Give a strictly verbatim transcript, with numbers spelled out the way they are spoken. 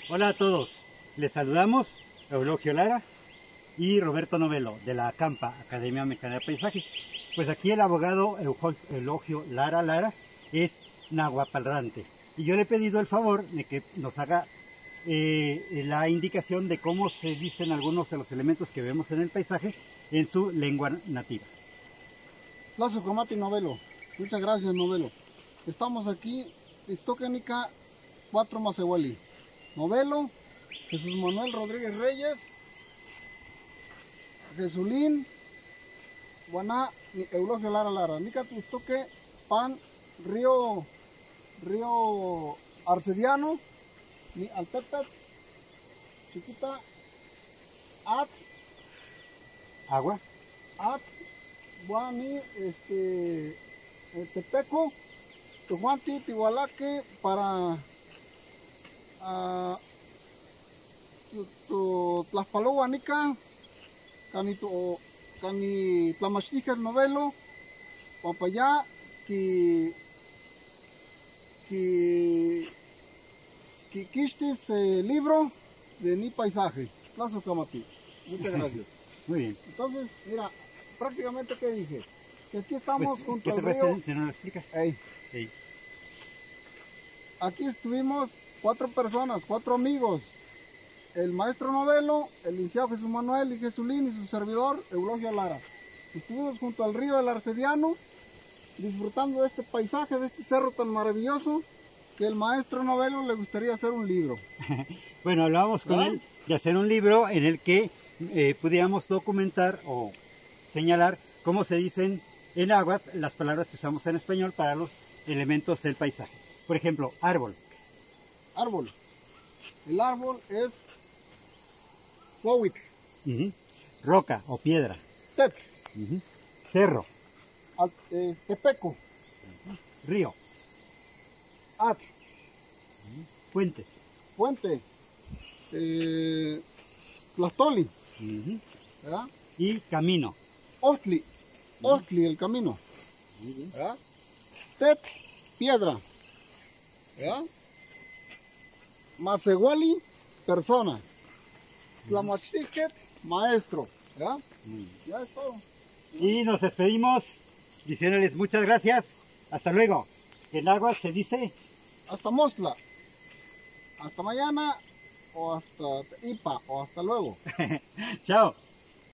Hola a todos, les saludamos Eulogio Lara y Roberto Novelo de la ACAMPA, Academia Mexicana de Paisaje. Pues aquí el abogado Eulogio Lara Lara es nahuapalrante y yo le he pedido el favor de que nos haga eh, la indicación de cómo se dicen algunos de los elementos que vemos en el paisaje en su lengua nativa. Plazo Comati Novelo, muchas gracias Novelo. Estamos aquí, Istoquenica, cuatro Masewali. Novelo, Jesús Manuel Rodríguez Reyes, Jesulín, Guaná, Eulogio Lara Lara. Nica Istoque, Pan, Río, Río Arcediano, ni Altepet, Chiquita, At, Agua, At, Guani, este, Tepeco, Tujuanti, Tihualaque, para Uh, tu Tlaxpalo Guanica, Cani tu Cani Tlamachtica Novelo, Papaya, que que que quistes el libro de mi paisaje, Plazo Camati. Muchas gracias. Muy bien. Entonces, mira, prácticamente ¿qué dije? Que aquí estamos Pues, junto ¿qué al te río. parece si no lo explicas? Ey. Ey. Aquí estuvimos cuatro personas, cuatro amigos, el maestro Novelo, el licenciado Jesús Manuel y Jesulín y su servidor Eulogio Lara. Estuvimos junto al río del Arcediano, disfrutando de este paisaje, de este cerro tan maravilloso, que el maestro Novelo le gustaría hacer un libro. Bueno, hablábamos con ¿verdad? él de hacer un libro en el que eh, pudiéramos documentar o señalar cómo se dicen en náhuatl las palabras que usamos en español para los elementos del paisaje. Por ejemplo, árbol. Árbol. El árbol es Huawit. Uh-huh. Roca o piedra. Tet. Uh-huh. Cerro. Al, eh, tepeco. Uh-huh. Río. At. Uh-huh. Fuente. Fuente. Eh, Tlastoli. Uh-huh. ¿Verdad? Y camino. Ostli. Ostli, el camino. Uh-huh. ¿Verdad? Tet, piedra. ¿Verdad? Masewali, persona. Tlamachtiquet, maestro. ¿Verdad? Uh-huh. Ya es todo. Y nos despedimos diciéndoles muchas gracias. Hasta luego. En náhuatl se dice Hasta Mostla. Hasta mañana o hasta Ipa o hasta luego. chao.